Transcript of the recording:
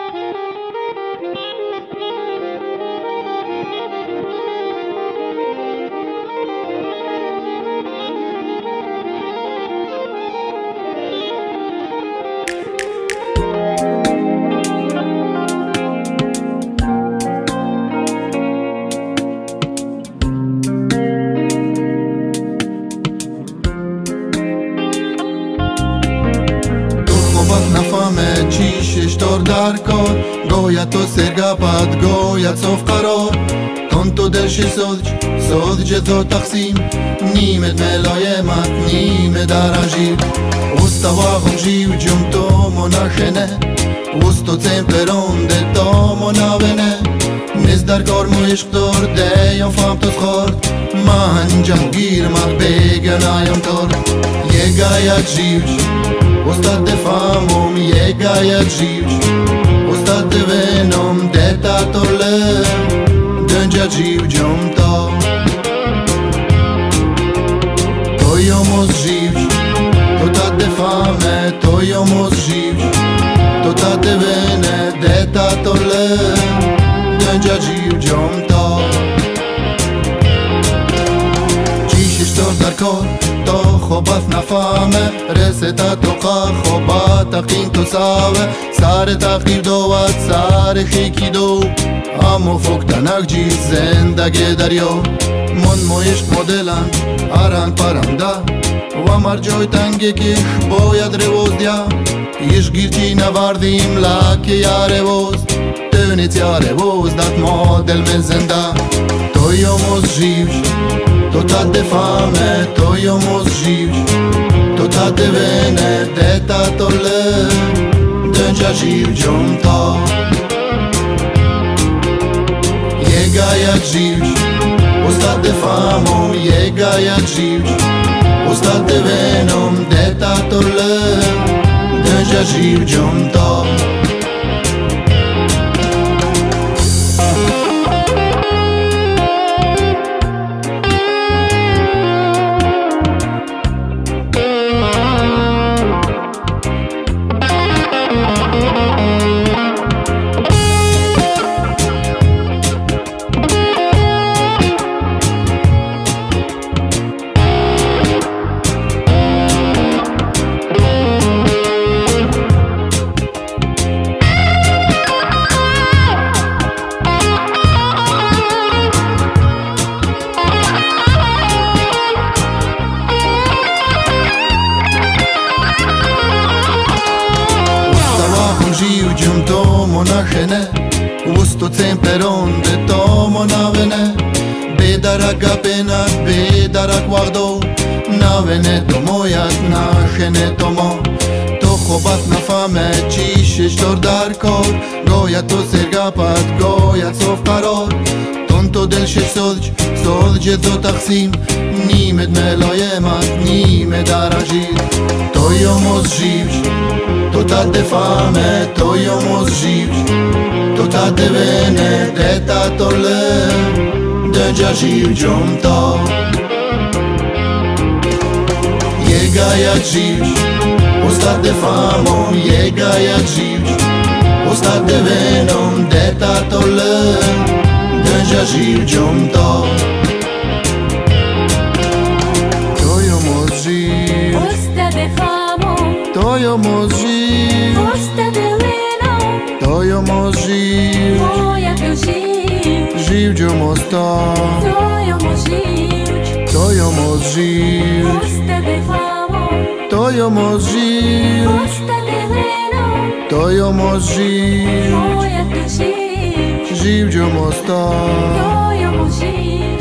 Shtor darkor, goja to sergapat, goja cof qaror Tonto del shi sodh gjitho taksim Nimet me lojemat, nimet aranjir Usta vahum zhiv gjum to mona shene Usto cem peron de to mona vene Nis darkor mu ishktor, de jon fam të skort Ma hanjam gir, ma begen a jam tor Jegaja gjivq Usta de famum, jegaja gjivq Usta de venom, deta torlem Dëngja gjiv gjom ta To jo mos gjivq To ta de fame, to jo mos gjivq To ta de vene, deta torlem Dëngja gjiv gjom ta Qish ishtor darkor To khobath na fame Reseta to ka khobat Aqin to save Sare taqib doat Sare khiki do Amo fok tanak gjith Zendage darjo Mon mo isht modelan Aran paranda Va margjoj tange kish Boja drevozdja Ish girti na vardim Lake jare voz Tënic jare voz Dat model me zenda To jo mos gjivq To ta de fame, to jo mos gjivq To ta de vene, deta tolle Dëngja gjiv gjom ta Jegaja gjivq Usta de famum, jegaja gjivq Usta de venom, deta tolle Dëngja gjiv gjom ta Gjiv gjum to mona shene Usto cem peron de to mona vene Bedara gapenat, bedara guardo Na vene to mojat, na shene to mo To khobat na fame, qish ishtor darkor Goja to sergapat, goja cof qaror Tonto del shi sodh gjitho taksim Nimet me lojemat, nimet aranjir To jo mos gjivq To ta de fame, to jo mos gjivq To ta de vene, deta tolle Dëngja gjiv gjom ta Jegaja gjivq Usta de famum, jegaja gjivq Usta de venom, deta tolle Dëngja gjiv gjom ta To jo mos gjivq Usta de famum To jo mos gjivq Usta de venom To jo mos gjivq Moja të gjivq Gjiv gjo mos ta To jo mos gjivq To jo mos gjivq Usta de famum To jo mos gjivq Usta de venom To jo mos gjivq Moja të gjivq Gjiv gjo mos ta To jo mos gjivq